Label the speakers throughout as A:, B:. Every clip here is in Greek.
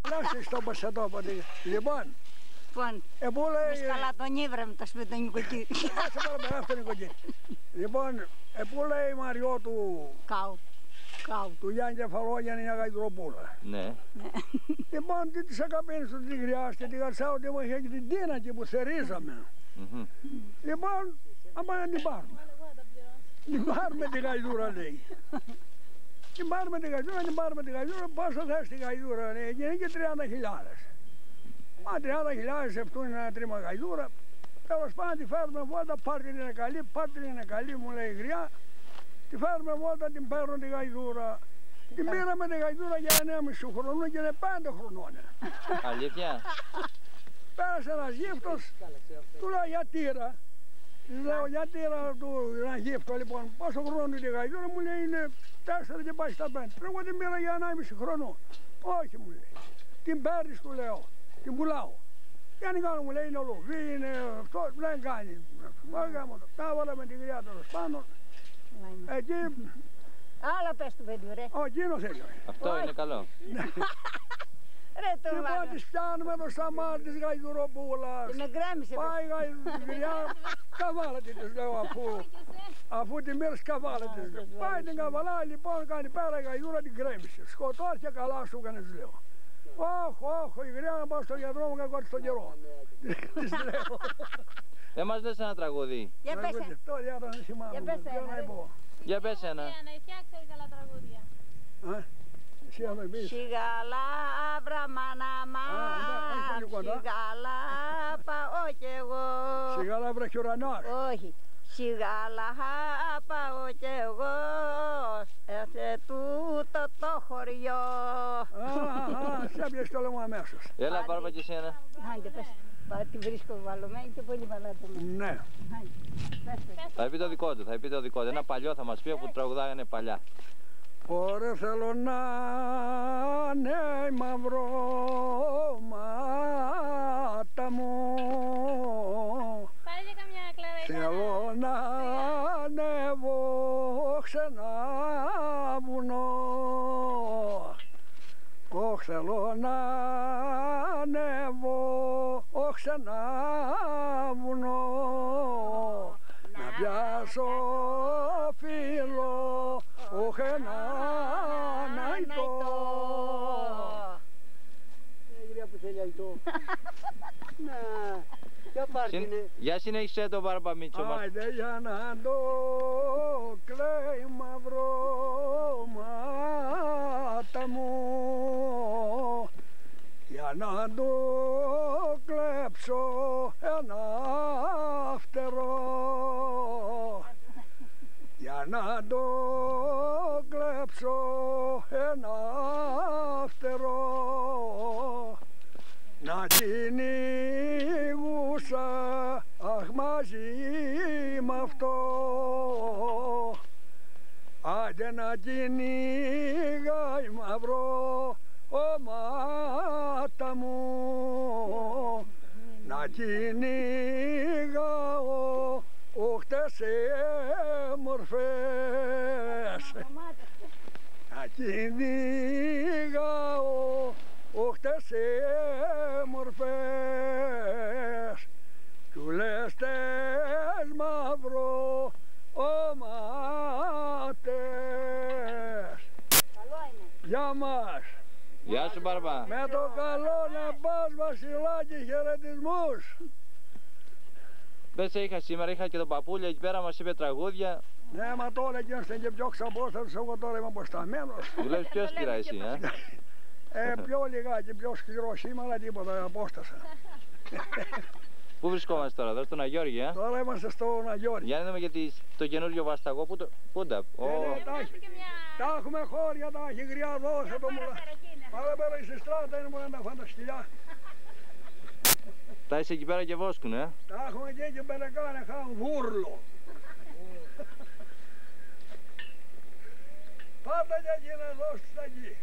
A: Λάστε στο πασατόπατε. Λοιπόν,
B: Λοιπόν,
A: λέει...
B: καλά τον ήβραμε το σπίτι του νοικοκύρι.
A: Άσε πάρα πέρα αυτό νοικοκύρι. Λοιπόν, πού λέει η Μαριό του...
B: Κάου.
A: Του Γιάννη Κεφαλόγιαννη μια γαϊδροπούλα.
C: Ναι.
A: Λοιπόν, τι της ακαπίνης του τη χρειάζεται, τη γαρσάω ότι μου είχε και την τίνα εκεί που θερίζαμε. Λοιπόν, άμα να την πάρουμε. Την πάρουμε τη γαϊδούρα, λέει. Την πάρουμε τη γαϊδούρα, πόσο θες τη γαϊδούρα, λέει, έγινε και 30.000. Μα 30.000 φτούν ένα τρίμα γαϊδούρα. Τέλος πάντων τη φέρουμε βόλτα, πάρτε την είναι καλή, μου λέει η γριά. Τη φέρουμε βόλτα, την παίρνω τη γαϊδούρα. Την πήραμε τη γαϊδούρα για 9,5 χρονών και είναι 5 χρονών.
C: Αλήθεια.
A: Πέρασε ένας γύφτος, του λέω για τύρα. Της λέω για τύρα του ένα γύφτο, λοιπόν, πόσο χρόνο είναι τη γαϊδούρα, μου λέει είναι 4 και πάει στα 5. Εγώ την πήρα για 1,5 χρόνο. Όχι, μου λέει. Την παίρνεις, του λέω, την πουλάω. Και αν κάνω, μου λέει, είναι ολοβή, είναι αυτό, δεν κάνει. Τα βάλαμε την γριά τέλος πάνω. Εκεί...
B: Άλλα πες του παιδί, ρε.
A: Ο εκείνος έγινε.
C: Αυτό είναι καλό.
A: Λοιπόν, τις πιάνουμε το σταμάτη της γαϊδουροπούλας.
B: Με γκρέμισε.
A: Πάει η γαϊδουριά, καβάλατε της λέω αφού την μοίρασε καβάλατε της λέω. Πάει την καβαλά, λοιπόν, κάνει πέρα η γαϊδούρα, την γκρέμισε. Σκοτώθηκε, καλά σου έκανε, της λέω. Όχι, η γριά να πάω στον γιατρό μου, κακό στον καιρό. Της λέω.
C: Δεν μας λες ένα τραγούδι.
B: Για πες ένα.
C: Για πες ένα.
B: Φτιάξε καλά τραγούδια. Σιγάλα βραμάνα μαν, σιγάλα πάω κι εγώ.
A: Σιγάλα βρέχει ουρανός.
B: Όχι. Σιγάλα πάω κι εγώ σε τούτο το χωριό.
A: Σε πιες το λέμε αμέσως.
C: Έλα Μπάρμπα και εσένα.
B: Άντε πες. Τη βρίσκω βαλωμένη και πολύ βαλάτωμένη.
A: Ναι.
C: Θα πει το δικό του, Ένα παλιό θα μας πει που τραγουδάγανε παλιά.
A: Ωραία θέλω να είναι μαυρώματα μου.
D: Πάρε και καμιά κλαρά.
A: Θέλω να ανέβω σε ένα βουνό. Θέλω να ανέβω σε ένα βουνό. Να πιάσω φίλο, όχι ένα ναϊτό. Γριά που θέλει αϊτό. Να, για πάρτινε.
C: Για συνέχισε το Μπάρμπα Μίτσο μας.
A: Άιντε για να το κλαίει μαυρώματα μου. Για να το κλέψω ένα φτερό. Για να το κλέψω ένα φτερό. Να κυνηγούσα αχ μαζί μ' αυτό. Άντε να κυνηγάει μαύρο μάτα μου. Να κυνηγάω όχτες μορφές. Να κυνηγάω όχτες μορφές. Του λες τες μαύρο ομάτες. Γεια μας.
C: Γεια σου Μπάρμπα.
A: Με το καλό να πας Βασιλάκη, χαιρετισμούς.
C: Πες σήμερα και τον παππούλια εκεί πέρα, μας είπε τραγούδια.
A: Ναι, μα τώρα εκείνος ήταν και πιο ξαπόστατος, εγώ τώρα είμαι αποσταμένος.
C: Δουλεύεις πιο σκληρά εσύ,
A: Πιο λιγάκι, πιο σκληρό σήμερα, τίποτα, απόστασα.
C: Πού βρισκόμαστε τώρα, εδώ στον Αγιώργη,
A: Τώρα είμαστε στον Αγιώργη.
C: Για να δούμε γιατί το καινούριο βασταγό, πού τα...
A: Τα έχουμε χώρια, τα έχει γριά, δώσε το μου. Πάμε πέρα στη στράτα, είναι μόνο να φανταστηλιά.
C: Τα είσαι εκεί πέρα και βόσκουνε,
A: Τα έχουμε και εκεί πέρα κάνε, χάνουν βούρλο. Πάτα και εκεί να δώσεις τα εκεί.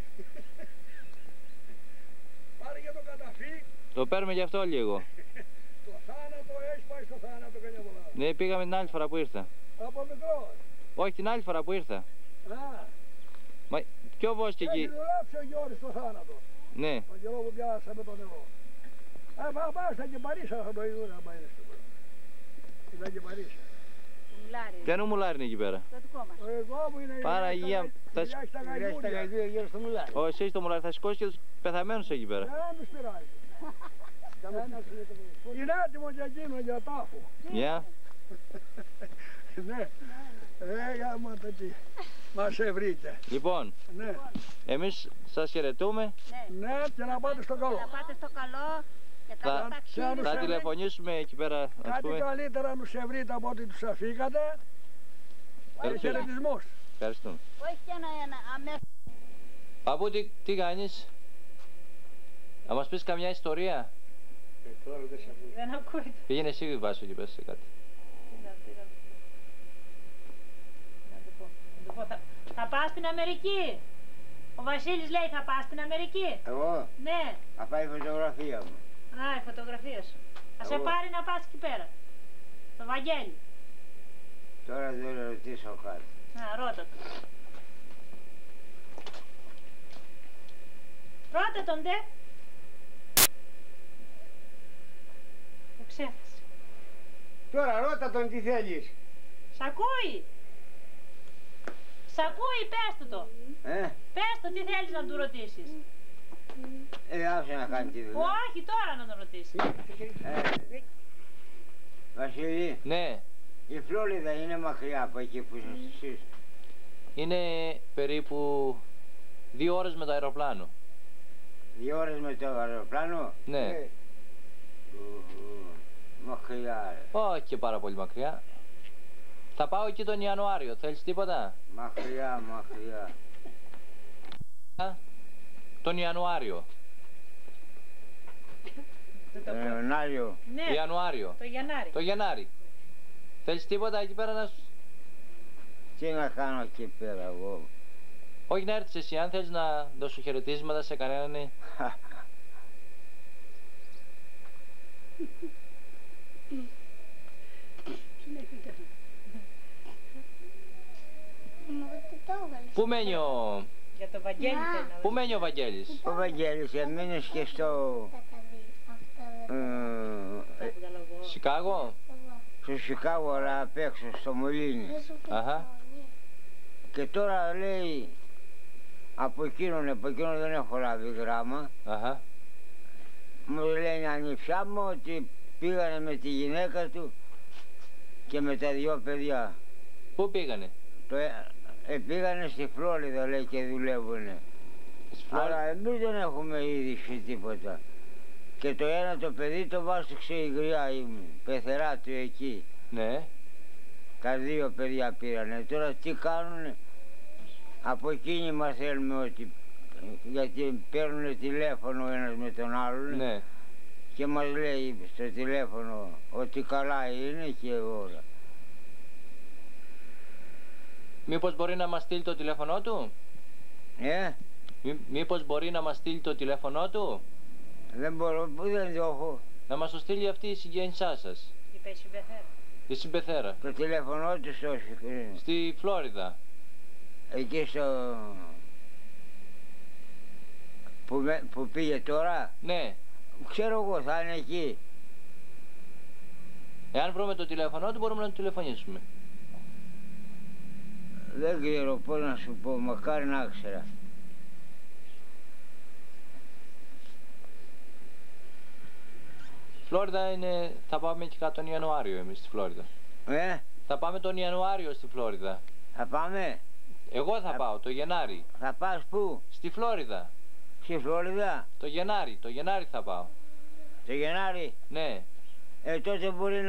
A: Πάρε και το καταφύ.
C: Το παίρνουμε γι' αυτό λίγο.
A: Το θάνατο, έχεις πάει στο θάνατο καμιά πολλά.
C: Ναι, πήγαμε την άλλη φορά που ήρθα.
A: Από μικρό.
C: Όχι, την άλλη φορά που ήρθα.
A: Α.
C: Μα πιο βόσκει εκεί.
A: Έχει δουλέψει ο Γιώργης στο θάνατο.
C: Ναι.
A: τον καιρό που πιάσαμε τον εγώ. Πάμε στα και Παρίσσα θα το είδουν άμα είναι στο πρώτο. Ήταν και Παρίσσα.
C: Ποιανού μουλάρι είναι εκεί πέρα?
B: Το δικό μας.
A: Εγώ μου είναι
C: Παραγία.
A: τα γαϊδούρια γύρω στο μουλάρι.
C: Ω, εσύ το μουλάρι θα σηκώσει και τους πεθαμένους εκεί πέρα.
A: Δεν τους πειράζει. Είναι έτοιμο και εκείνο για τάφο.
C: Γεια.
A: Ναι. Γάμα το τι. Μας βρείτε.
C: Λοιπόν,
A: Ναι.
C: εμείς σας χαιρετούμε.
A: Ναι, και να πάτε στο καλό.
B: Να πάτε στο καλό και καλό ταξίδι.
C: Θα τηλεφωνήσουμε εκεί πέρα, ας
A: Κάτι
C: πούμε.
A: καλύτερα να σε βρείτε από ότι τους αφήκατε. Χαιρετισμούς.
C: Ευχαριστούμε.
B: Όχι και ένα αμέσως.
C: Παππού, τι κάνεις? Να μας πεις καμιά ιστορία?
A: Τώρα δεν σε ακούω.
B: Δεν ακούγεται.
C: Πήγαινε εσύ Βάσο και πες σε κάτι.
D: Θα πας στην Αμερική. Ο Βασίλης λέει θα πας στην Αμερική.
E: Εγώ,
D: Ναι.
E: θα πάει η φωτογραφία μου.
D: Α, η φωτογραφία σου. Θα σε
E: Εγώ.
D: πάρει να πας εκεί πέρα. Το Βαγγέλη.
E: Τώρα δεν ρωτήσω κάτι.
D: Α, ρώτα τον. Ρώτα τον, ντε. Το ξέχασε.
E: Τώρα ρώτα τον τι θέλεις.
D: Σ' ακούει. Σ' ακούει, πες του το. Πες του τι θέλεις να του ρωτήσεις.
E: Άφησε να κάνει τη δουλειά.
D: Όχι, τώρα να τον ρωτήσεις.
E: Βασίλη,
C: Ναι,
E: η Φλόριδα είναι μακριά από εκεί που είσαστε εσείς.
C: είναι περίπου 2 ώρες με το αεροπλάνο.
E: 2 ώρες με το αεροπλάνο.
C: Ναι.
E: Μακριά ρε.
C: Όχι και πάρα πολύ μακριά. Θα πάω εκεί τον Ιανουάριο. Θέλεις τίποτα?
E: Μακριά, μακριά.
C: Τον Ιανουάριο.
E: Ιανουάριο.
D: Ναι,
C: Ιανουάριο.
D: το Γενάρη.
C: Το Γενάρη. Θέλεις τίποτα εκεί πέρα να σου...
E: Τι να κάνω εκεί πέρα εγώ.
C: Όχι να έρθεις εσύ, αν θέλεις να δώσω χαιρετίσματα σε κανέναν. Πού μένει ο...
D: Για το Βαγγέλη θέλει να
C: Πού μένει ο Βαγγέλης?
E: Ο Βαγγέλης έμεινες και στο...
C: Σικάγο?
E: στο Σικάγο, αλλά απ' έξω, στο Μολύνι.
C: Αχα.
E: Και τώρα λέει, από εκείνον δεν έχω λάβει γράμμα.
C: Αχα.
E: Μου λένε ανιψιά μου ότι πήγανε με τη γυναίκα του και με τα 2 παιδιά.
C: Πού πήγανε?
E: Πήγανε στη Φλόριδα λέει και δουλεύουνε. Αλλά εμείς δεν έχουμε είδηση τίποτα. Και το ένα το παιδί το βάστηξε η γριά, η πεθερά του εκεί.
C: Ναι.
E: Τα 2 παιδιά πήρανε. Τώρα τι κάνουνε? Από εκείνη μας θέλουμε ότι... γιατί παίρνουνε τηλέφωνο ο ένας με τον άλλον.
C: Ναι.
E: Και μας λέει στο τηλέφωνο ότι καλά είναι και όλα.
C: Μήπως μπορεί να μας στείλει το τηλέφωνό του? Μήπως μπορεί να μας στείλει το τηλέφωνό του?
E: Δεν μπορώ, που δεν το έχω.
C: Να μας το στείλει αυτή η συγγένειά σας.
D: Είπε η Συμπεθέρα.
C: Η Συμπεθέρα.
E: Το τηλέφωνο του στο...
C: Στη Φλόριδα.
E: εκεί στο... που πήγε τώρα.
C: Ναι.
E: Ξέρω εγώ, θα είναι εκεί.
C: Εάν βρούμε το τηλέφωνο του μπορούμε να του τηλεφωνήσουμε.
E: Δεν ξέρω πώς να σου πω, μακάρι να ξέρα.
C: Φλόριδα είναι... θα πάμε και κάτω τον Ιανουάριο εμείς στη Φλόριδα. Θα πάμε τον Ιανουάριο στη Φλόριδα.
E: Θα πάμε.
C: Εγώ θα πάω, το Γενάρη.
E: Θα πας πού?
C: Στη Φλόριδα.
E: Στη Φλόριδα.
C: Το Γενάρη θα πάω.
E: Το Γενάρη.
C: Ναι.
E: Τότε μπορεί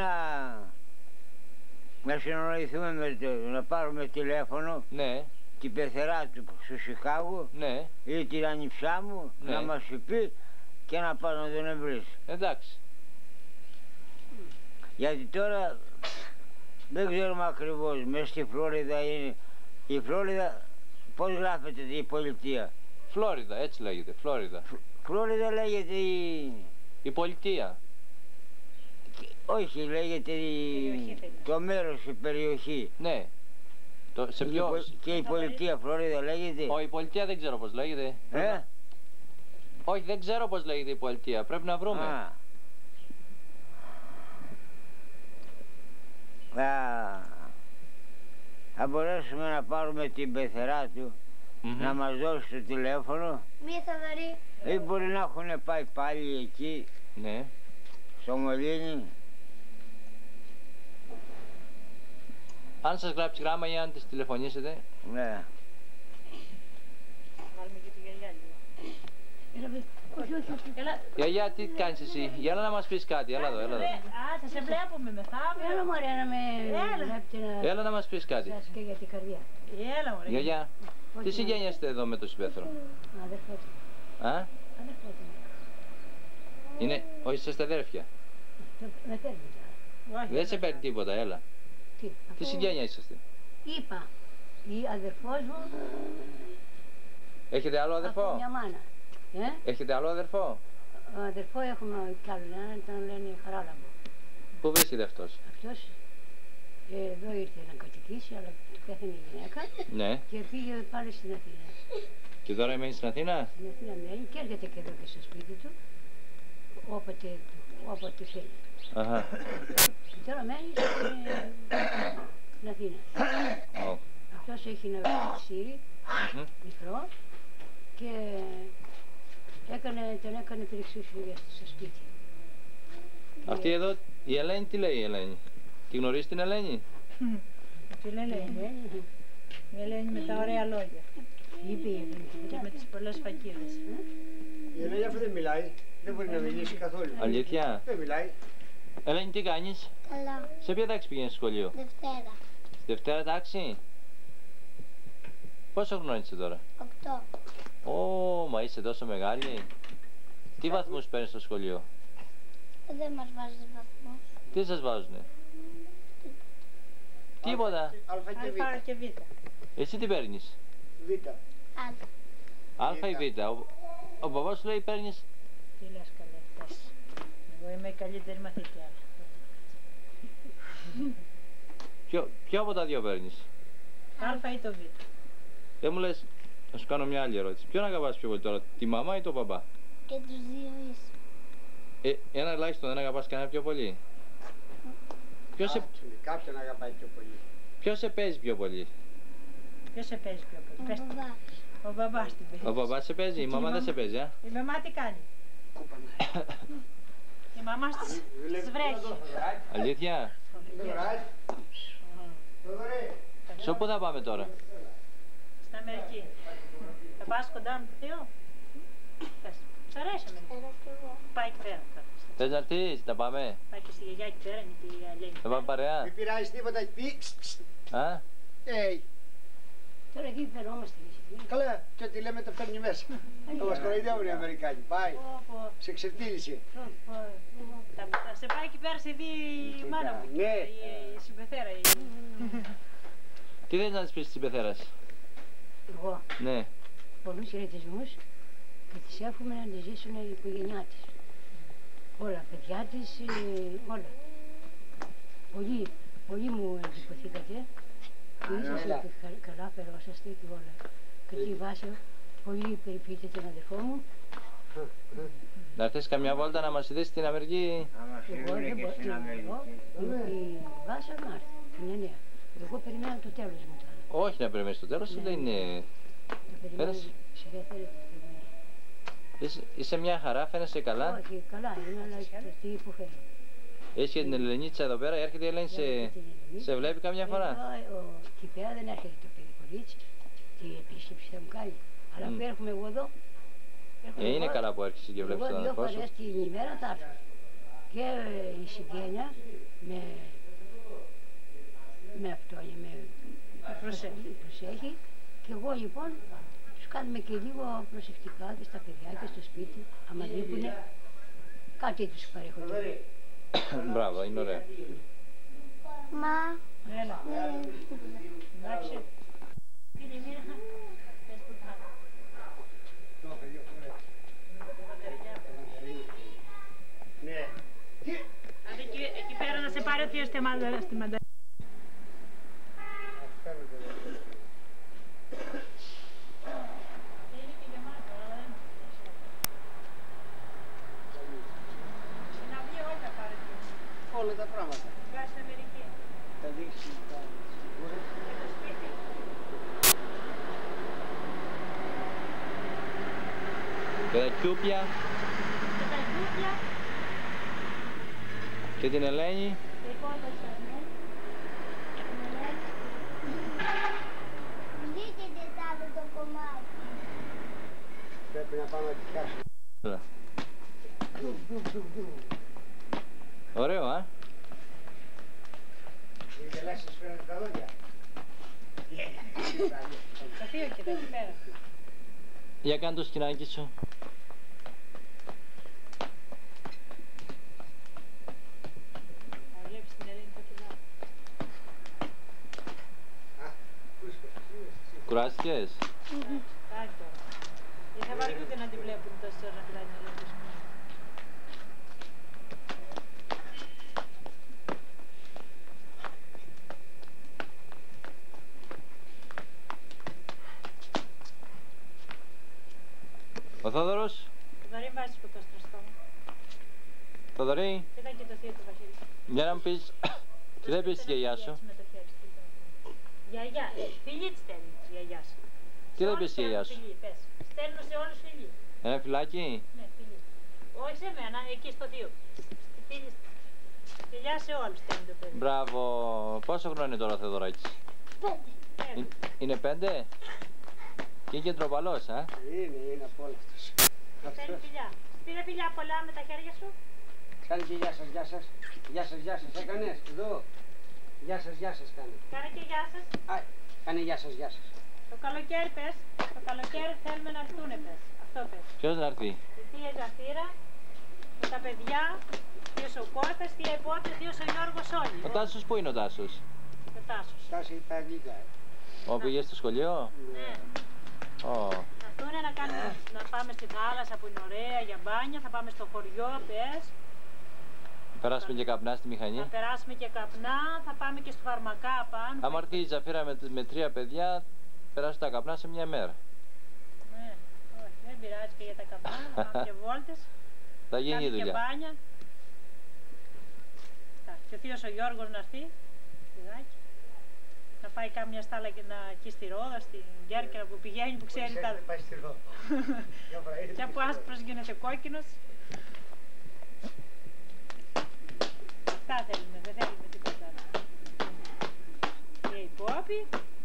E: να συνοηθούμε με να πάρουμε τηλέφωνο.
C: Ναι.
E: Την πεθερά του στο Σικάγο.
C: Ναι.
E: Ή την ανιψιά μου,
C: ναι,
E: να μας πει και να πας να τον βρεις.
C: Εντάξει.
E: Γιατί τώρα δεν ξέρουμε ακριβώς, μέσα στη Φλόριδα είναι. Η Φλόριδα, πώς γράφεται η πολιτεία?
C: Φλόριδα, έτσι λέγεται, Φλόριδα.
E: Φλόριδα λέγεται
C: η πολιτεία.
E: Όχι, λέγεται το μέρος, η περιοχή.
C: Ναι. Σε ποιο...
E: Και η πολιτεία Φλόριδα λέγεται.
C: Η πολιτεία δεν ξέρω πώς λέγεται. Όχι, δεν ξέρω πώς λέγεται η πολιτεία. Πρέπει να βρούμε.
E: Θα μπορέσουμε να πάρουμε την πεθερά του, να μας δώσει το τηλέφωνο.
F: Μία Θοδωρή.
E: Ή μπορεί να έχουν πάει πάλι εκεί,
C: ναι,
E: στο Μολύνι.
C: Αν σας γράψει γράμμα ή αν τις τηλεφωνήσετε.
E: Ναι.
D: Βάλουμε και τη γιαγιά λίγο.
C: Γιαγιά, τι κάνεις εσύ? Έλα να μας πεις κάτι, έλα εδώ, έλα εδώ.
D: Θα σε βλέπουμε μεθαύριο.
B: Έλα μωρέ να με βλέπετε
C: Έλα να μας πεις κάτι.
B: σας και για την καρδιά.
D: Έλα μωρέ.
C: Γιαγιά, τι συγγένειαστε εδώ με το συμπέθρο?
B: Αδερφός μου.
C: Α?
B: Αδερφός μου.
C: Είναι, όχι είστε αδέρφια.
B: Με παίρνει.
C: Δεν σε παίρνει τίποτα, έλα. Τι συγγένεια είσαστε?
B: Είπα, η αδερφός μου
C: Έχετε άλλο
B: από
C: αδερφό?
B: μια μάνα.
C: Έχετε άλλο αδερφό?
B: Αδερφό έχουμε κι άλλο έναν, τον λένε Χαράλαμπο.
C: Πού βρίσκεται αυτός?
B: Αυτός εδώ ήρθε να κατοικήσει, αλλά του πέθανε η γυναίκα
C: Ναι.
B: και πήγε πάλι στην Αθήνα.
C: Και τώρα μένει στην Αθήνα?
B: Στην Αθήνα μένει και έρχεται και εδώ και στο σπίτι του, όποτε θέλει.
C: Αχα.
B: Και τώρα μένει στην Αθήνα. Αυτός έχει ένα εργαστήρι μικρό και τον έκανε περιεξουσία στο σπίτι.
C: Αυτή εδώ, η Ελένη τι λέει η Ελένη? Τη γνωρίζει την Ελένη?
D: Τι λέει η Ελένη με τα ωραία λόγια.
B: Είπε η Ελένη.
D: Και με τις πολλές φακίδες.
A: Η Ελένη αυτή δεν μιλάει. Δεν μπορεί να μιλήσει καθόλου.
C: Αλήθεια?
A: Δεν μιλάει.
C: Ελένη, τι κάνεις?
F: Καλά.
C: Σε ποια τάξη πηγαίνεις στο σχολείο?
F: Δευτέρα.
C: Στη Δευτέρα τάξη? Πόσο χρόνο είσαι τώρα?
F: 8.
C: Ω, μα είσαι τόσο μεγάλη. Τι βαθμούς παίρνεις στο σχολείο?
F: Δεν μας βάζει βαθμούς.
C: Τι σας βάζουνε? Τίποτα.
D: Α και Β.
C: Εσύ τι παίρνεις?
A: Β.
F: Άλλο.
C: Α ή Β. Ο παπάς σου λέει παίρνεις.
D: Τι λες καλέ αυτές. Εγώ είμαι η καλύτερη μαθητή.
C: Ποιο από τα δύο παίρνεις?
D: Α ή το Β.
C: Δεν μου λες, να σου κάνω μια άλλη ερώτηση. Ποιον αγαπάς πιο πολύ τώρα, τη μαμά ή τον παπά?
F: Και τους δύο ίσως.
C: Ένα ελάχιστον, δεν αγαπάς κανένα πιο πολύ?
A: Κάποιον αγαπάει πιο πολύ.
C: Ποιος σε παίζει πιο πολύ?
D: Ποιος σε παίζει πιο πολύ?
F: Ο
D: Πες το.
F: μπαμπάς.
D: Ο μπαμπάς την παίζει.
C: Ο παπάς σε παίζει, η μαμά δεν σε παίζει,
D: Η μαμά τι κάνει? Η μαμά στις βρέχει.
C: Αλήθεια? Σε πού θα πάμε τώρα?
D: Στην Αμερική. Θα πας κοντά με το Θεό? Πες. Σ' αρέσει εμένα. Πάει εκεί πέρα.
C: Θες να έρθεις, θα πάμε?
D: Πάει και στη γιαγιά εκεί πέρα, είναι τη Ελένη.
C: Θα πάμε παρέα?
A: Μην πειράζει τίποτα.
C: Α?
B: Τώρα εκεί φερόμαστε.
A: Καλά, και ό,τι λέμε το παίρνει μέσα. Θα μας κοροϊδεύουν οι Αμερικάνοι. Πάει. Σε ξεφτύλισε.
D: Θα σε πάει εκεί πέρα σε δει η μάνα μου.
A: Ναι.
D: Η συμπεθέρα.
C: Τι θες να της πεις της Πεθέρας?
B: Εγώ
C: Ναι.
B: πολλούς χαιρετισμούς και της εύχομαι να τη ζήσουν η οικογένειά της. Όλα, παιδιά της, όλα. Πολύ μου εντυπωθήκατε. Είσαστε καλά, περάσαστε και όλα. Και τη Βάσο, πολύ περιποιείτε τον αδερφό μου.
C: Να έρθεις καμιά βόλτα να μας ειδήσεις στην Αμερική?
E: Να μας φύγουνε και στην Αμερική.
B: Η Βάσο να έρθει, την εννέα. Εγώ περιμένω το τέλος μου τώρα.
C: Όχι να περιμένεις το τέλος, δεν είναι... Φαίνεσαι... Είσαι μια χαρά, φαίνεσαι καλά.
B: Όχι, καλά είμαι, αλλά τι υποφέρω.
C: Έχεις και την Ελενίτσα εδώ πέρα, έρχεται η Ελένη, σε βλέπει καμιά φορά?
B: Εκεί πέρα δεν έρχεται το παιδί κορίτσι, τι επίσκεψη θα μου κάνει. Αλλά που έρχομαι εγώ εδώ,
C: είναι καλά που έρχεσαι και βλέπεις τον αδερφό σου.
B: Εγώ 2 φορές την ημέρα θα έρθω. Και η συγγένεια με αυτό, με προσέχει. Και εγώ λοιπόν τους κάνουμε και λίγο προσεκτικά και στα παιδιά και στο σπίτι, άμα λείπουνε, κάτι τους παρέχονται.
C: Μπράβο, είναι ωραία.
F: Μα.
D: Έλα. Εντάξει.
A: Ναι.
D: Εκεί πέρα να σε πάρει ο θείος στη μανταρίνη.
C: Και τα Κιούπια.
D: Και τα Κιούπια.
C: Και την Ελένη.
D: Και η Κόντασα, ναι.
F: Βγήκε τετάρτο το κομμάτι.
A: Πρέπει να πάμε να τη πιάσουμε.
C: Ωραίο, α.
A: Οι γελάσεις φέρνουν τα λόγια.
D: Τα δύο και τα εκεί πέρα.
C: Για κάνε το σκηνάκι σου.
D: Θα βλέπεις την Ελένη κοκκινά.
C: Κουράστηκες?
D: Κάτι τώρα. Δεν θα βαριούνται να τη βλέπουν τόση ώρα να μιλάει την Ελένη.
C: Ο Θόδωρος.
D: Θοδωρή, βάζεις ποτό στο στόμα.
C: Θοδωρή,
D: Κοίτα και το θείο του Βαχίλη.
C: για να μου πεις, τι δεν πεις στη γιαγιά σου?
D: Με το χέρι σου. Γιαγιά, φιλί της στέλνει η γιαγιά σου.
C: Τι δεν πεις στη γιαγιά σου?
D: Φιλί, πες. Στέλνω σε όλους φιλί.
C: Ένα φυλάκι.
D: Ναι, φιλί. Όχι σε μένα, εκεί στο θείο. Φιλί. Φιλιά σε όλους στέλνει το παιδί.
C: Μπράβο. Πόσο χρόνο είναι τώρα ο Θεοδωράκης?
F: 5.
C: Είναι 5? Και είναι και τροπαλός, α.
A: Είναι από όλα αυτός.
D: Στέλνει φιλιά. Στείλε φιλιά πολλά με τα χέρια σου.
A: Κάνε και γεια σας, γεια σας. Γεια σας, γεια σας. Έκανες, εδώ. Γεια σας, κάνε.
D: Κάνε και γεια σας.
A: Άι, κάνε γεια σας, γεια σας.
D: Το καλοκαίρι πες. Το καλοκαίρι θέλουμε να έρθουνε πες. Αυτό πες.
C: Ποιος να έρθει?
D: Η θεία Ζαφύρα, και τα παιδιά, θείος ο Κώστας, θεία Υπότρη, θείος ο Γιώργος όλοι.
C: Ο Τάσος πού είναι ο Τάσος?
D: Και ο Τάσος.
A: Φτάσει τα αγγλικά.
C: Ο πήγε στο σχολείο?
D: Ναι.
C: Ω.
D: Να έρθουνε να πάμε στη θάλασσα που είναι ωραία για μπάνια, θα πάμε στο χωριό, πες.
C: Περάσουμε και καπνά στη μηχανή.
D: Θα περάσουμε και καπνά, θα πάμε και στο φαρμακά πάνω.
C: Άμα έρθει η Ζαφύρα με 3 παιδιά, περάσουν τα καπνά σε μια μέρα.
D: Ναι, όχι, δεν πειράζει και για τα καπνά, θα πάμε και βόλτες.
C: Θα γίνει η
D: Κάνουμε και
C: δουλειά.
D: μπάνια. Και ο θείος ο Γιώργος να έρθει, παιδάκι. Να πάει κάμια στάλα και να εκεί στη Ρόδα, στην Κέρκυρα που πηγαίνει, που ξέρει τα...
A: Πάει στη Ρόδα.
D: Και από άσπρος γίνεται κόκκινος. Αυτά θέλουμε, δεν θέλουμε τίποτα άλλο. Και η Πόπη.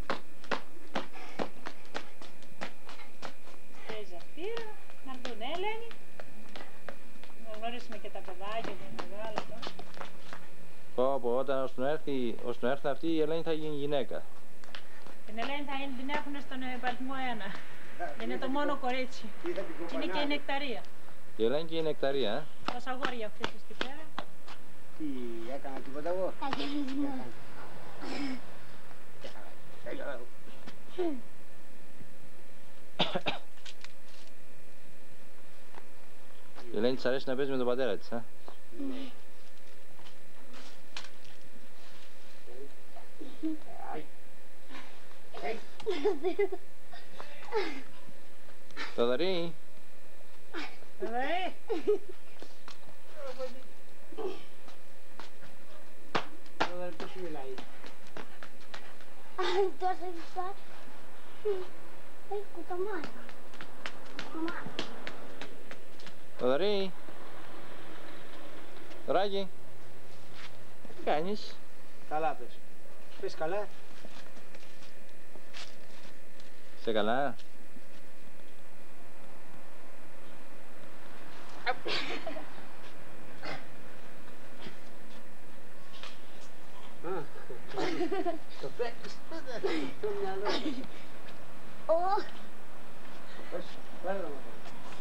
D: Και η Ζαφύρα. Να έρθουν, Ελένη. Να γνωρίσουμε και τα παιδάκια που είναι μεγάλα τώρα.
C: Πω, όταν ώστε να έρθει αυτή η Ελένη θα γίνει γυναίκα.
D: Την Ελένη την έχουν στον υπαριθμό 1. Είναι το μόνο κορίτσι. Και είναι και η Νεκταρία.
C: Η Ελένη και η Νεκταρία,
D: Τόσα αγόρια αυτές εκεί πέρα.
A: Τι έκανα τίποτα εγώ?
C: Η Ελένη της αρέσει να παίζει με τον πατέρα της, α. Θοδωρή.
D: Θοδωρή.
A: Θοδωρή, πώς σου μιλάει?
F: Τόσο λεπτά. Έχει κουταμάτι.
C: Θοδωρή. Θωράκη. Τι κάνεις?
A: Καλά πες. Πες καλά.
C: Είσαι καλά?
A: Το παίρνεις το μυαλό. Πες, πάρε να μου.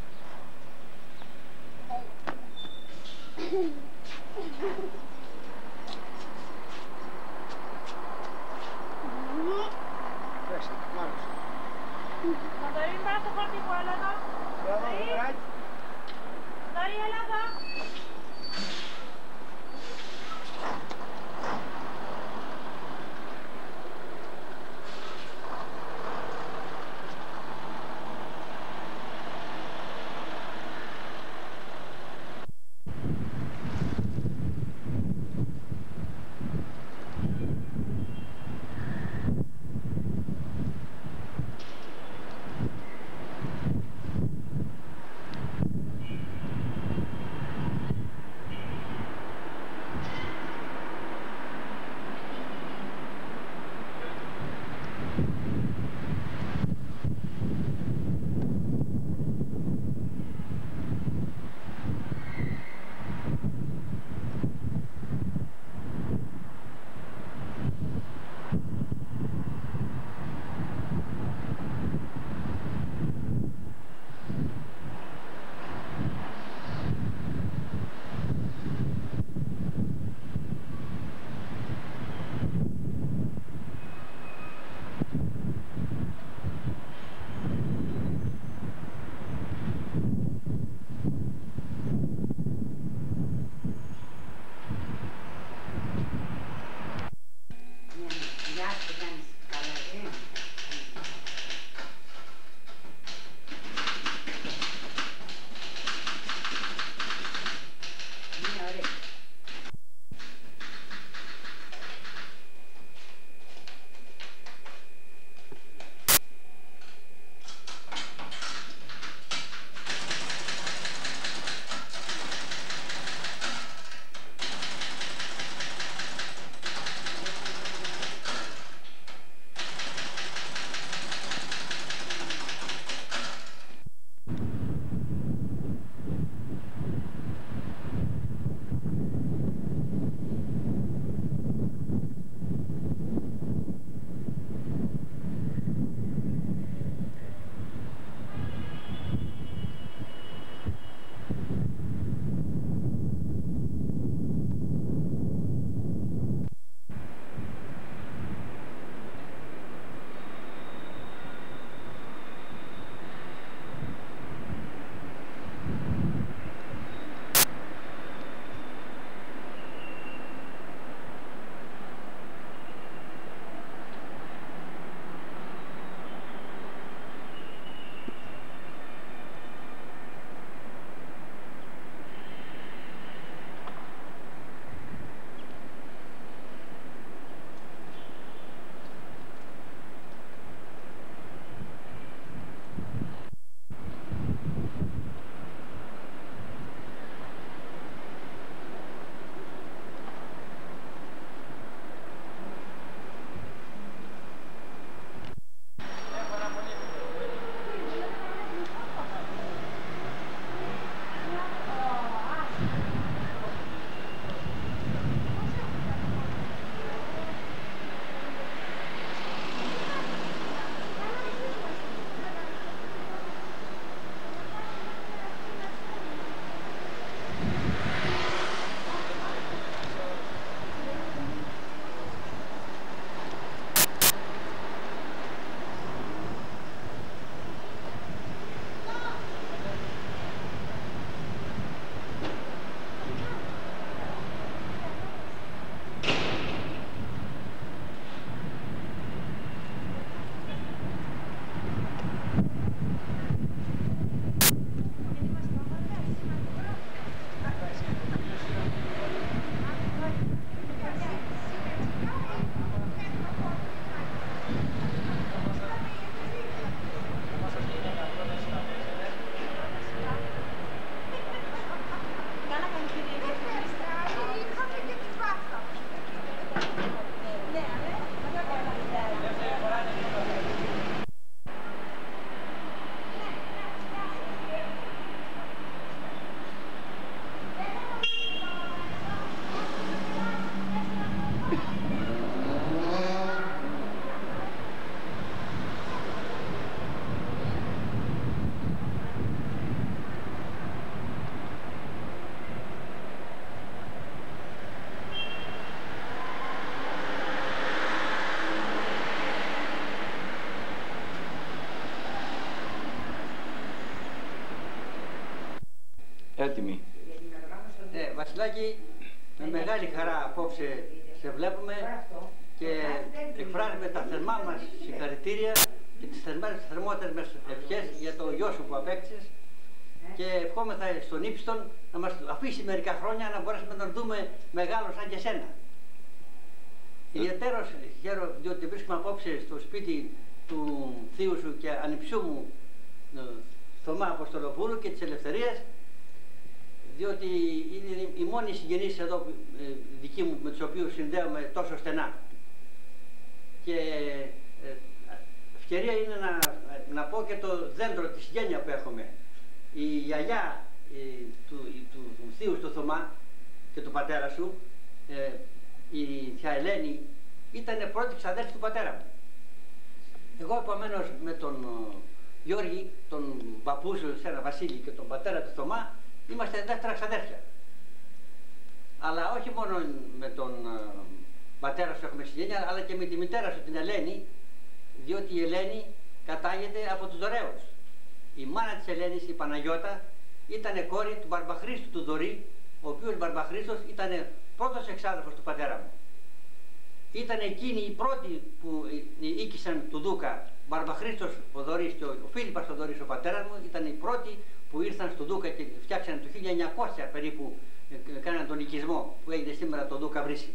A: Πες, μ' άρεσε.
D: Θοδωρή, πάρε το χαρτί μου, έλα εδώ.
A: Μπράβο, Θοδωράκη.
D: Θοδωρή, έλα εδώ.
C: έτοιμοι.
G: Βασιλάκη, με μεγάλη χαρά απόψε σε βλέπουμε και εκφράζουμε τα θερμά μας συγχαρητήρια και τις θερμότερες μας ευχές για το γιο σου που απέκτησες και ευχόμεθα στον ύψιστον να μας αφήσει μερικά χρόνια να μπορέσουμε να τον δούμε μεγάλο σαν και σένα. Ιδιαίτερος χαίρομαι διότι βρίσκομαι απόψε στο σπίτι του θείου σου και ανιψιού μου Θωμά Αποστολοπούλου και της Ελευθερίας, διότι είναι οι μόνοι συγγενείς εδώ δικοί μου με τους οποίους συνδέομαι τόσο στενά. Και ευκαιρία είναι να πω και το δέντρο της γένεια που έχουμε. Η γιαγιά του θείου του Θωμά και του πατέρα σου, η θεία Ελένη, ήταν πρώτη ξαδέρφη του πατέρα μου. Εγώ επομένως με τον Γιώργη, τον παππού σου, σένα Βασίλη και τον πατέρα του Θωμά, είμαστε δεύτερα ξαδέρφια. Αλλά όχι μόνο με τον πατέρα σου έχουμε συγγένεια, αλλά και με τη μητέρα σου την Ελένη, διότι η Ελένη κατάγεται από τους Δωραίους. Η μάνα της Ελένης, η Παναγιώτα, ήταν κόρη του Μπαρμπαχρίστου του Δωρή, ο οποίος Μπαρμπαχρίστος ήταν πρώτος εξάδελφος του πατέρα μου. Ήταν εκείνοι οι πρώτοι που οίκησαν του Δούκα. Μπαρμπαχρίστος ο Δωρής και ο Φίλιππας ο Δωρής ο πατέρας μου ήταν οι πρώτοι που ήρθαν στο Δούκα και φτιάξαν το 1900 περίπου, κάναν τον οικισμό που έγινε σήμερα το Δούκα Βρύση.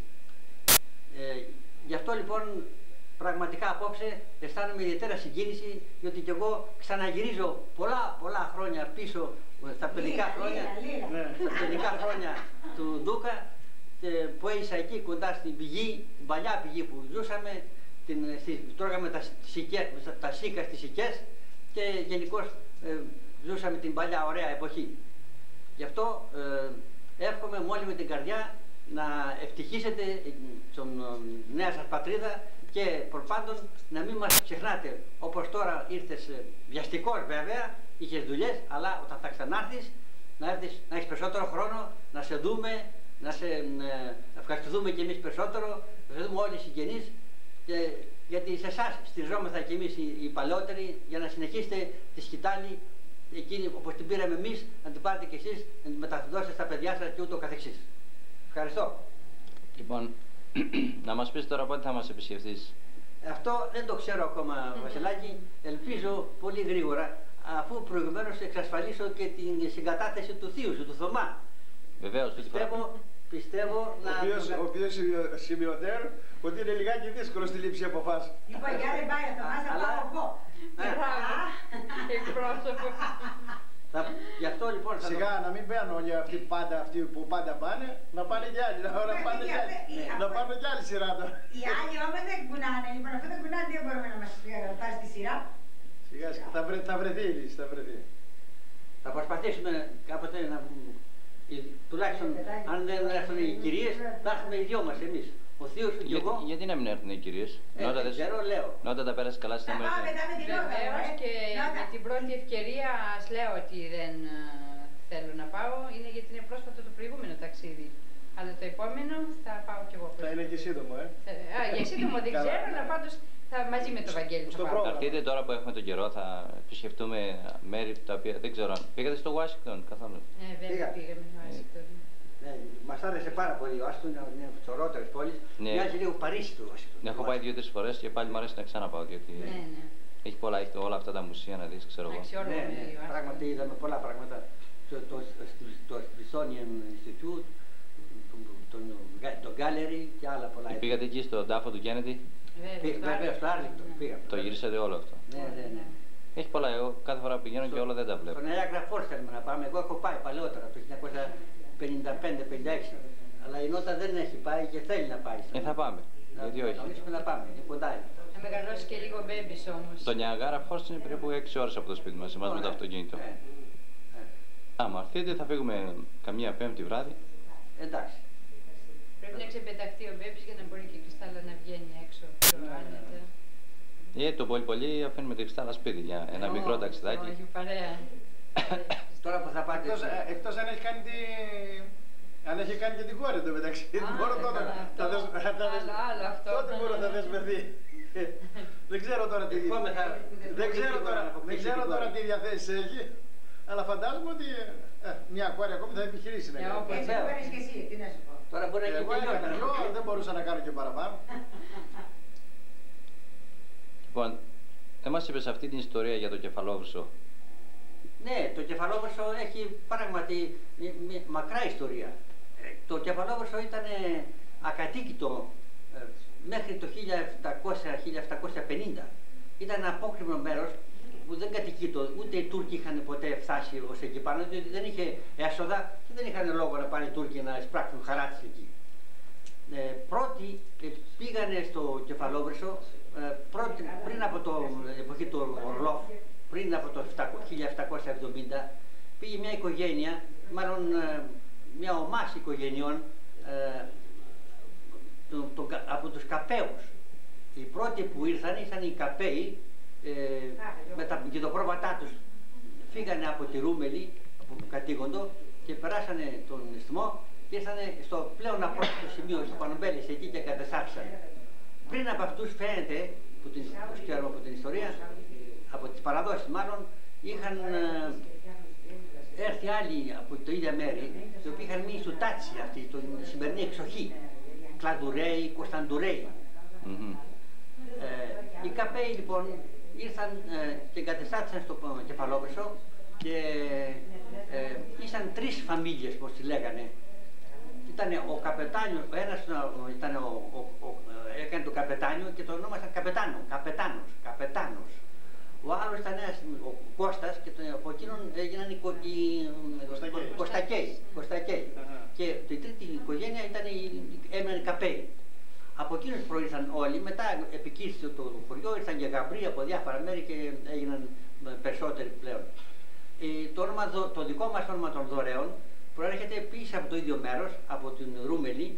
G: Γι' αυτό λοιπόν πραγματικά απόψε αισθάνομαι ιδιαίτερα συγκίνηση, διότι και εγώ ξαναγυρίζω πολλά χρόνια πίσω στα παιδικά χρόνια, στα παιδικά χρόνια του Δούκα, που έζησα εκεί κοντά στην πηγή, την παλιά πηγή που ζούσαμε, τρώγαμε τα σίκα στις σικές και γενικώς ζούσαμε την παλιά ωραία εποχή. Γι' αυτό εύχομαι με όλη με την καρδιά να ευτυχίσετε στον νέα σας πατρίδα και προπάντων να μην μας ξεχνάτε, όπως τώρα ήρθες βιαστικός βέβαια, είχες δουλειές, αλλά όταν θα ξανάρθεις να έρθεις, να έχεις περισσότερο χρόνο, να σε δούμε, να ευχαριστηθούμε κι εμείς περισσότερο, να σε δούμε όλοι οι συγγενείς, γιατί σε εσάς στηριζόμεθα κι εμείς οι παλαιότεροι για να συνεχίσετε τη σκητάλη εκείνη όπως την πήραμε εμείς, να την πάρετε κι εσείς, να την μεταδώσετε στα παιδιά σας και ούτω καθεξής. Ευχαριστώ.
C: Λοιπόν, να μας πεις τώρα πότε θα μας επισκεφτείς.
G: Αυτό δεν το ξέρω ακόμα, Βασιλάκη. Ελπίζω πολύ γρήγορα, αφού προηγουμένως εξασφαλίσω και την συγκατάθεση του θείου σου, του Θωμά.
C: Βεβαίως,
G: πιστεύω να...
H: Ο οποίος σημειωτέρ ότι είναι λιγάκι δύσκολο στη λήψη αποφάσεων.
D: Λοιπόν, για δεν πάει ο Θωμάς, θα πάω εγώ. Εκπρόσωπο.
G: Γι' αυτό λοιπόν θα
H: σιγά να μην παίρνουν όλοι αυτοί που πάντα πάνε, να πάνε κι άλλοι, να πάνε κι άλλοι σειρά τώρα.
D: Οι άλλοι όμως δεν κουνάνε, λοιπόν αυτό δεν κουνάνε, δεν μπορούμε να μας πάρει στη σειρά.
H: Σιγά, θα βρεθεί η λύση, θα βρεθεί.
G: Θα προσπαθήσουμε κάποτε να... Τουλάχιστον αν δεν έρθουν οι κυρίες, θα έρθουμε οι δυο μας εμείς. Ο θείος σου και εγώ.
C: Γιατί να μην έρθουν οι κυρίες, όταν τα πέρασες καλά στην Αμερική.
I: Βεβαίως και με την πρώτη ευκαιρία ας λέω ότι δεν θέλω να πάω, είναι γιατί είναι πρόσφατο το προηγούμενο ταξίδι. Αλλά το επόμενο θα πάω κι εγώ.
H: Θα είναι και σύντομο,
I: για σύντομο δεν ξέρω, αλλά πάντως θα μαζί με το Βαγγέλη θα πάω.
C: Θα έρθετε τώρα που έχουμε τον καιρό, θα επισκεφτούμε μέρη τα οποία δεν ξέρω. Πήγατε στο Ουάσιγκτον καθόλου?
I: Βέβαια πήγαμε στο Ουάσιγκτον.
G: Μας άρεσε πάρα πολύ. Ο Ουάσιγκτον είναι από τις ωραιότερες πόλεις. Μοιάζει λίγο Παρίσι του Ουάσιγκτον.
C: Έχω πάει 2-3 φορές και πάλι μου αρέσει να ξαναπάω. Γιατί έχει πολλά, έχει όλα αυτά τα μουσεία να δεις, ξέρω εγώ.
G: Πράγματι είδαμε πολλά πράγματα. Το Smithsonian Institute, το Gallery και άλλα πολλά.
C: Πήγατε εκεί στον τάφο του Κέννεντι?
G: Βέβαια, στο Άρλιγκτον πήγαμε.
C: Το γυρίσατε όλο αυτό?
G: Ναι.
C: Έχει πολλά. Εγώ κάθε φορά πηγαίνω και όλα δεν τα βλέπω.
G: Στο Niagara Falls θέλουμε να πάμε. Εγώ έχω πάει παλαιότερα, το 1955-56. Αλλά η Νότα δεν έχει πάει και θέλει να πάει.
C: Θα πάμε. Γιατί όχι.
G: Να πάμε, είναι κοντά.
I: Θα μεγαλώσει και λίγο μπέμπις όμως.
C: Το Niagara Falls είναι περίπου 6 ώρες από το σπίτι μας, εμάς με το αυτοκίνητο. Άμα έρθετε θα φύγουμε καμία Πέμπτη βράδυ.
G: Εντάξει.
I: Πρέπει να ξεπεταχτεί ο μπέμπις για να μπορεί και η Κρυστάλλα να βγαίνει έξω πιο άνετα.
C: Το πολύ αφήνουμε τη Κρυστάλλα σπίτι για ένα μικρό ταξιδάκι.
I: Όχι, παρέα.
G: Τώρα που θα πάτε...
H: Εκτός αν έχει κάνει αν έχει κάνει και την κόρη του μεταξύ. Μόνο τότε μπορεί να δεσμευθεί. Δεν ξέρω τώρα τι διαθέσεις έχει. Αλλά φαντάζομαι ότι μια κόρη ακόμη θα επιχειρήσει να κάνει.
I: Όπως είπες και εσύ, τι να σου πω.
G: Τώρα μπορεί να γίνει
H: Εγώ δεν μπορούσα να κάνω και παραπάνω.
C: Λοιπόν, δεν μας είπες αυτή την ιστορία για το κεφαλόβρυσο.
G: Ναι, το κεφαλόβρυσο έχει πράγματι μακρά ιστορία. Το κεφαλόβρυσο ήταν ακατοίκητο μέχρι το 1700-1750. Ήταν ένα απόκρημνο μέρος που δεν κατοικείτο, ούτε οι Τούρκοι είχαν ποτέ φτάσει ως εκεί πάνω, διότι δεν είχε έσοδα και δεν είχαν λόγο να πάνε οι Τούρκοι να εισπράξουν χαράτσι εκεί. Πρώτοι πήγανε στο κεφαλόβρυσο πριν από την εποχή του Ορλόφ, πριν από το 1770, πήγε μια οικογένεια, μάλλον μια ομάση οικογενειών από τους Καπαίους. Οι πρώτοι που ήρθαν οι Καπαίοι, με τα γηδοπρόβατά τους φύγανε από τη Ρούμελη, από το κατήγοντο, και περάσανε τον Ισθμό και ήρθανε στο πλέον απρόσιτο σημείο, στο Πανομπέλης, εκεί και κατεσάξαν. Πριν από αυτούς φαίνεται, που ξέρουμε από την ιστορία, από τις παραδόσεις μάλλον, είχαν έρθει άλλοι από το ίδια μέρη, οι οποίοι είχαν μείνει στο Τάτσι, αυτή την σημερινή εξοχή, Κλαντουρέοι, Κωνσταντουρέοι. Οι Καπαίοι λοιπόν ήρθαν και εγκατεστάθησαν στο κεφαλόβρυσο και ήσαν τρεις φαμίλιες, όπως τις λέγανε. Ήταν ο καπετάνιος, ο ένας έκανε το καπετάνιο και το ονόμασαν καπετάνος. Ο άλλος ήταν ο Κώστας και από εκείνον έγιναν οι Κωστακαίοι. Και η τρίτη οικογένεια έμεναν οι Καπαίοι. Από εκείνους προήλθαν όλοι, μετά επικοίστησε το χωριό, ήρθαν και γαμπροί από διάφορα μέρη και έγιναν περισσότεροι πλέον. Το δικό μας όνομα των Δωρέων προέρχεται επίσης από το ίδιο μέρος, από την Ρούμελη.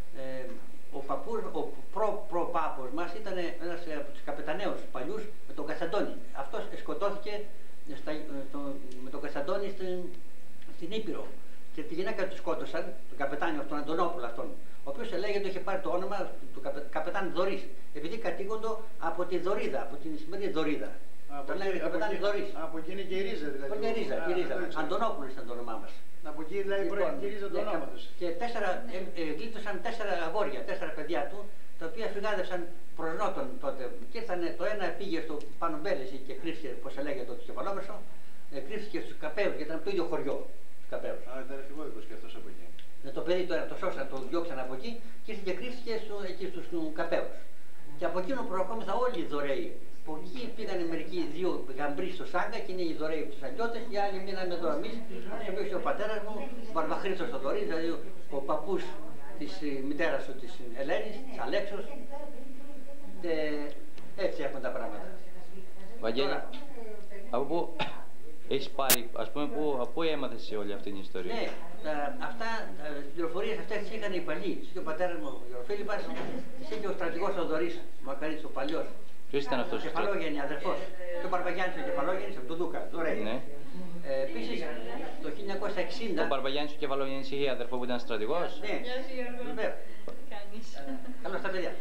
G: Ο προπάπος μας ήταν ένας από τους καπεταναίους παλιούς με τον Κασαντώνη. Αυτός σκοτώθηκε με τον Κασαντώνη στην Ήπειρο. Και τη γυναίκα του σκότωσαν, τον καπετάνιο, τον Αντωνόπουλο αυτόν, ο οποίος λέγεται ότι είχε πάρει το όνομα του καπετάνιου Δωρής, επειδή κατοίκοντο από τη Δωρίδα, από την σημερινή Δωρίδα. Τον λέγεται καπετάνιο Δωρής.
H: Από εκεί είναι και η ρίζα δηλαδή.
G: Η ρίζα. Αντωνόπουλος ήταν το όνομά μας.
H: Από εκεί δηλαδή προέρχεται η ρίζα του ονόματος.
G: Και γλίτωσαν 4 αγόρια, 4 παιδιά του, τα οποία φυγάδευσαν προς νότον τότε. Και το ένα πήγε στο Πανομπέλης και κρύφτηκε, πώς λέγεται, το κεφαλόβρυσο, κρύφτηκε στους Καπαίους, γιατί ήταν από το ίδιο χωριό. Καπαίους.
H: Ήταν εφηβόδικος και αυτός από εκεί.
G: Το παιδί το ένα το σώσαν, το διώξαν από εκεί και ήρθε και κρύφτηκε εκεί στους Καπαίους. Και από εκείνο προερχόμεθα όλοι οι Δωρέοι. Από εκεί πήγανε μερικοί 2 γαμπροί στο Σάγκα και είναι οι Δωρέοι από τους Αγιώτες και άλλοι μείναμε εδώ εμείς. Ο οποίος ο πατέρας μου, ο Βαρβαχρήστος ο Δωρής, δηλαδή ο παππούς της μητέρας του της Ελένης, της Αλέξος. Και έτσι έχουν τα πράγματα.
C: Βαγγέλη, από πού έχεις πάρει, ας πούμε, από πού έμαθες όλη αυτή την ιστορία?
G: Ναι, τις πληροφορίες αυτές τις είχαν οι παλιοί. Και ο πατέρας μου, ο Γεροφίλιππας, τις είχε ο στρατηγός ο Δωρής, ο Μακαρίτης ο παλιός.
C: Ποιος ήταν αυτός?
G: Κεφαλόγενη, αδερφός. Και ο Μπαρμπαγιάννης ο Κεφαλόγενης από τον Δούκα, Δωρέη.
C: Ναι.
G: Επίσης, το 1960...
C: Ο Μπαρμπαγιάννης ο Κεφαλόγενης είχε αδερφό που ήταν στρατηγός?
G: Ναι, βέβαια. Καλώς τα παιδιά.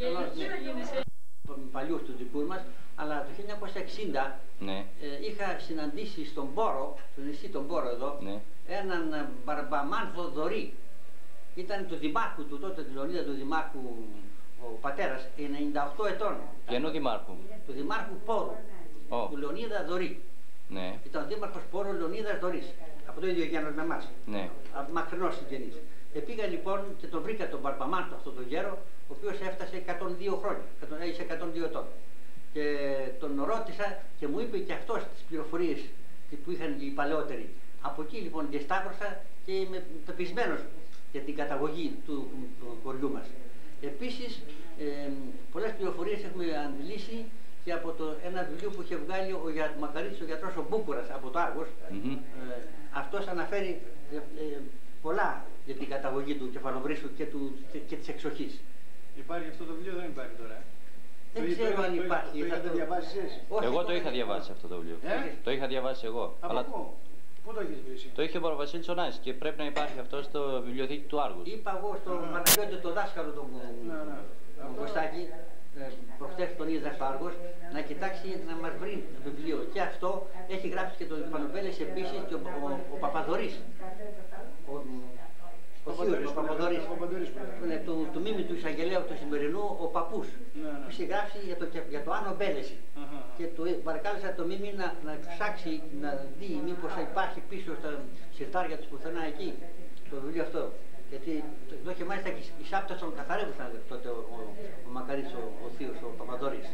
G: Των παλιούς του δικούς μας, αλλά το 1960
C: ναι.
G: Είχα συναντήσει στον Πόρο, στο νησί τον Πόρο εδώ, ναι, έναν Μπαρμπαμάνθο Δωρή. Ήταν του δημάρχου του τότε, τη Λεωνίδα του δημάρχου, ο πατέρας, 98 ετών.
C: Ποιανού δημάρχου?
G: Του δημάρχου Πόρου, του Λεωνίδα Δωρή.
C: Ναι.
G: Ήταν ο δήμαρχος Πόρου Λεωνίδας Δωρής, από το ίδιο γένος με εμάς,
C: ναι,
G: μακρινός συγγενής. Πήγα λοιπόν και τον βρήκα τον Μπαρμπαμάνθο, αυτό τον γέρο, ο οποίος έφτασε 102 χρόνια, έζησε 102 ετών. Και τον ρώτησα και μου είπε και αυτός τις πληροφορίες που είχαν οι παλαιότεροι. Από εκεί λοιπόν διασταύρωσα και είμαι πεπισμένος για την καταγωγή του χωριού μας. Επίσης, πολλές πληροφορίες έχουμε αντιλήσει και από ένα βιβλίο που είχε βγάλει ο Μακαρίτης, ο γιατρός ο Μπούκουρας από το Άργος. Αυτός αναφέρει πολλά για την καταγωγή του κεφαλοβρύσου και της εξοχής.
H: Υπάρχει αυτό το βιβλίο, δεν υπάρχει τώρα?
G: Δεν ξέρω αν υπάρχει.
H: Το είχατε διαβάσει εσείς?
C: Εγώ το είχα διαβάσει αυτό το βιβλίο. Το είχα διαβάσει εγώ.
H: Από πού? Πού το έχεις βρει εσύ?
C: Το είχε ο Παραβασίλης ο Νάης και πρέπει να υπάρχει αυτό στο βιβλιοθήκη του Άργους.
G: Είπα εγώ στον Παναγιώτη τον δάσκαλο τον Κωστάκη, προχτές τον είδα στο Άργος, να κοιτάξει να μας βρει βιβλίο. Και αυτό έχει γράψει και το Πανοπέλες επίσης και ο Παπαδωρής. Ο Θείος ο Παπαδωρής, του μήμη του Εισαγγελέου του σημερινού, ο παππούς, που είχε γράψει για το Άνω Μπέλεση. Και του παρακάλεσα το μήμη να ψάξει, να δει μήπως υπάρχει πίσω στα συρτάρια του πουθενά εκεί, το βιβλίο αυτό. Γιατί εδώ και μάλιστα η σάπτα των καθαρεύουσαν τότε ο Μακαρίτης, ο Θείος, ο Παπαδωρής.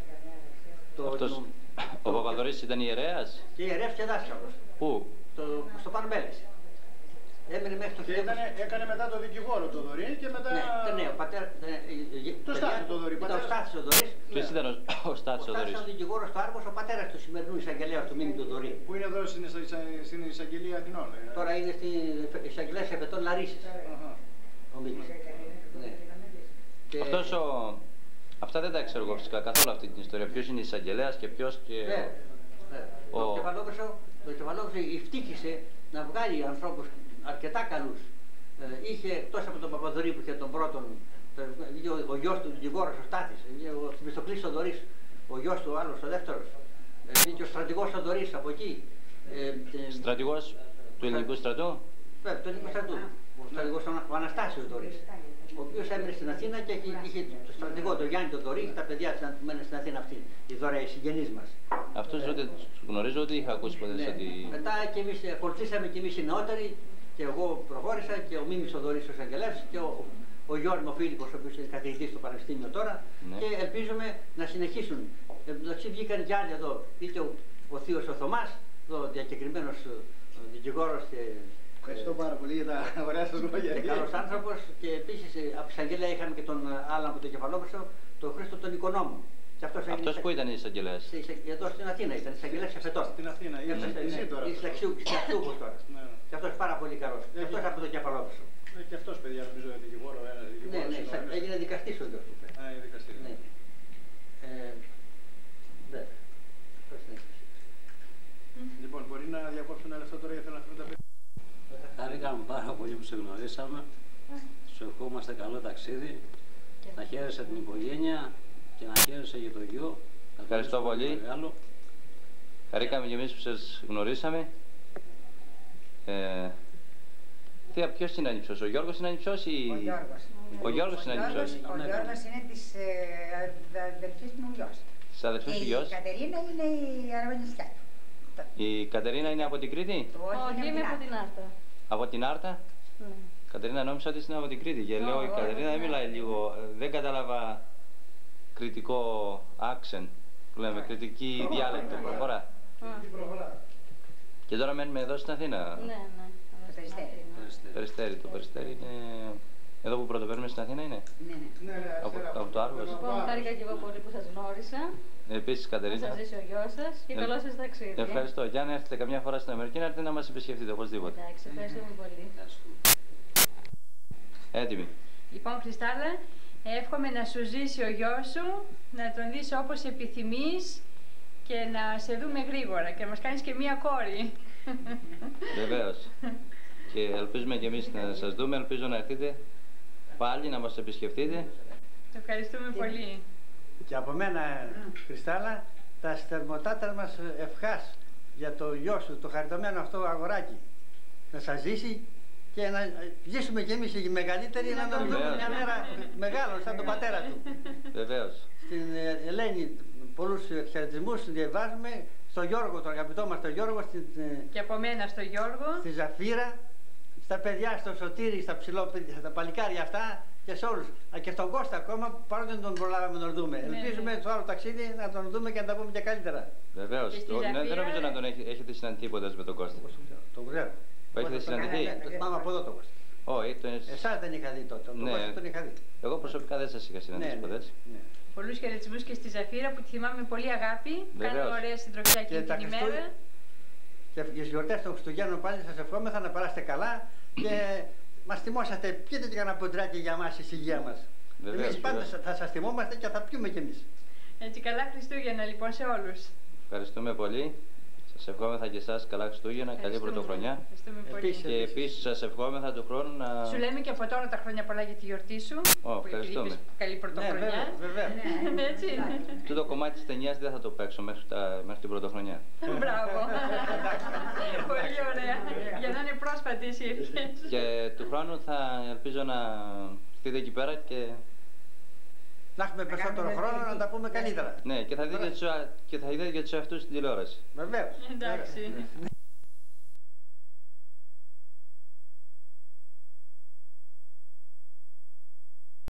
C: Ο Παπαδωρής ήταν ιερέας?
G: Και ιερέας και δάσκαλος.
C: Πού?
G: Στο Πανοπέλεση. Έμεινε μέχρι το 1900.
H: Έκανε μετά το δικηγόρο το Δωρή και μετά.
G: Ναι, ο πατέρα.
H: Το Στάθη το Δωρή.
G: Ήταν ο Στάθης ο Δωρής.
C: Ποιος ήταν ο Στάθης ο Δωρής?
G: Ο δικηγόρος στο Άργος, ο πατέρας του σημερινού εισαγγελέα του μήμη του Δωρή.
H: Που είναι εδώ στην εισαγγελία Αθηνών.
G: Τώρα είναι στην εισαγγελέα Σεβετών Λαρίσης. Ο μήμης.
C: Αυτός αυτά δεν τα ξέρω εγώ φυσικά καθόλου αυτή την ιστορία. Ποιος είναι εισαγγελέας και ποιος και.
G: Το Κεφαλόπουλο ευτύχησε να βγάλει ανθρώπους αρκετά καλούς. Είχε εκτός από τον Παπαδωρή που είχε τον πρώτον, ο γιος του δικηγόρος ο Στάθης, ο Θεμιστοκλής ο Δωρής, ο γιος του άλλος ο δεύτερος, και ο στρατηγός ο Δωρής από εκεί.
C: Στρατηγός του ελληνικού στρατού?
G: Βέβαια, του ελληνικού στρατού. Ο στρατηγός ο Αναστάσιος Δωρής, ο οποίος έμεινε στην Αθήνα και είχε το στρατηγό, τον Γιάννη τον Δωρή, και τα παιδιά που μένουν στην Αθήνα αυτή, οι δωρεοί συγγενείς μας.
C: Αυτούς γνωρίζω ότι είχα ακούσει ποτέ ότι.
G: Μετά και εμείς ακολουθήσαμε και εμείς οι νεότεροι, και εγώ προχώρησα και ο Μίμης ο Δωρής ο εισαγγελέας και ο Γιώργος ο Φίλιππος, ο οποίος είναι καθηγητής στο Πανεπιστήμιο τώρα, και ελπίζουμε να συνεχίσουν. Εντάξει, βγήκαν κι άλλοι εδώ, είτε ο Θείος ο Θωμάς, ο διακεκριμένος δικηγόρος και.
H: Ευχαριστώ πάρα πολύ για τα ωραία σας λόγια.
G: Καλός άνθρωπος, και επίσης από εισαγγελέα είχαμε και τον άλλον από το Κεφαλόπουλο, τον Χρήστο τον Οικονόμου.
C: Αυτός που ήταν εισαγγελέας?
G: Εδώ στην Αθήνα ήταν εισαγγελέας Εφετών.
H: Στην Αθήνα, είσαι τώρα.
G: Είσαι αξιούχος τώρα. Και αυτός πάρα πολύ καλός. Και αυτός από το Κεφαλόπουλο.
H: Και αυτός, παιδιά, νομίζω δικηγόρο.
G: Ναι, έγινε δικαστής ο γιος του.
H: Α, είναι δικαστής. Λοιπόν, μπορεί να διακόψω ένα λεπτό τώρα, γιατί θέλω να φύγω τα παιδιά.
J: Χάρηκαμε πάρα πολύ που σε γνωρίσαμε. Σου ευχόμαστε καλό ταξίδι. Να χαίρεσαι την οικογένεια και να χαίρεσαι για το γιο.
C: Ευχαριστώ πολύ. Χαρήκαμε και εμείς που σας γνωρίσαμε. Ποιος είναι ανιψιός, ο Γιώργος είναι ανιψιός ή... Ο Γιώργος είναι ανιψιός.
K: Ο Γιώργος είναι της αδελφής μου γιος.
C: Της αδελφής του γιος.
K: Η Κατερίνα είναι η αραβωνιστιά του.
C: Η Κατερίνα είναι από την Κρήτη?
K: Όχι, είναι από την Άρτα.
C: Από την Άρτα?
K: Ναι.
C: Κατερίνα, νόμιζα ότι είναι από την Κρήτη και λέω η Κατερίνα δεν μιλάει λίγο, δεν κατάλαβα κριτικό accent που λέμε, κριτική διάλεκτο, προφορά. Και τώρα μένουμε εδώ στην Αθήνα.
K: Ναι.
C: Περιστέρι. Το Περιστέρι είναι εδώ που πρωτοπαίρνουμε στην Αθήνα είναι?
K: Ναι.
C: Από το Άργος.
L: Λοιπόν, χάρηκα και εγώ πολύ που σας γνώρισα.
C: Επίσης, Κατερίνα.
L: Να σας ζήσει ο γιος σας και καλό σας ταξίδι.
C: Ευχαριστώ. Και αν έρθετε καμιά φορά στην Αμερική, να έρθετε να μας επισκεφτείτε οπωσδήποτε.
L: Εντάξει, ευχαριστούμε πολύ.
C: Έτοιμοι.
I: Λοιπόν, Χριστάλλα, εύχομαι να σου ζήσει ο γιος σου, να τον δεις όπως επιθυμείς και να σε δούμε γρήγορα και να μας κάνεις και μία κόρη.
C: Βεβαίως. Και ελπίζουμε και εμείς να σας δούμε, ελπίζω να έρθετε πάλι να μας επισκεφτείτε.
I: Ευχαριστούμε πολύ.
G: Και από μένα, Χριστάλλα, τα στερμοτάτα μας ευχάς για το γιο σου, το χαριτωμένο αυτό αγοράκι. Να σας ζήσει και να ζήσουμε κι εμείς οι μεγαλύτεροι, να τον δούμε μια μέρα μεγάλο σαν τον πατέρα του.
C: Βεβαίως.
G: Στην Ελένη πολλούς χαιρετισμούς διαβάζουμε, στον Γιώργο, τον αγαπητό μας τον Γιώργο,
I: και από μένα στον Γιώργο,
G: στη Ζαφύρα, στα παιδιά, στο Σωτήρι, στα στα παλικάρια αυτά και σε όλους. Και στον Κώστα ακόμα, παρότι δεν τον προλάβαμε να τον δούμε. Ελπίζουμε στο άλλο ταξίδι να τον δούμε και να τα πούμε και καλύτερα.
C: Βεβαίως. Δεν νομίζω να τον έχετε συναντηθεί ποτέ με τον Κώστα.
G: Τον ξέρω.
C: Έχετε συναντηθεί?
G: Το θυμάμαι από εδώ το Κώστα.
C: Όχι,
G: εσάς δεν είχα δει τότε. Τον Κώστα τον είχα δει.
C: Εγώ προσωπικά δεν σας είχα συναντήσει ποτέ.
I: Πολλούς χαιρετισμούς και στη Ζαφύρα που τη θυμάμαι πολύ αγάπη. Κάνουμε ωραία συντροφιά και την ημέρα.
G: Και στις γιορτές των Χριστουγέννων πάλι σας ευχόμεθα να περάσετε καλά και μας θυμόσατε, πιείτε και κανένα ποντράκι για μας, η υγεία μας. Εμείς πάντα θα σας θυμόμαστε και θα πιούμε κι εμείς.
I: Έτσι, καλά Χριστούγεννα λοιπόν σε όλους.
C: Ευχαριστούμε πολύ. Σε ευχόμεθα και εσάς καλά Χριστούγεννα, καλή πρωτοχρονιά. Και επίσης σας ευχόμεθα του χρόνου να...
I: Σου λέμε και από τώρα τα χρόνια πολλά για τη γιορτή σου.
C: Ευχαριστούμε.
I: Καλή πρωτοχρονιά.
G: Βέβαια.
I: Έτσι είναι.
C: Το κομμάτι της ταινιάς δεν θα το παίξω μέχρι την πρωτοχρονιά.
I: Μπράβο. Πολύ ωραία. Για να είναι πρόσφατες οι ευχές.
C: Και του χρόνου θα ελπίζω να έρθετε εκεί πέρα και...
G: Να έχουμε περισσότερο χρόνο να τα πούμε καλύτερα.
C: Ναι, και θα δείτε και τους εαυτούς στην τηλεόραση.
G: Βεβαίως.
I: Εντάξει.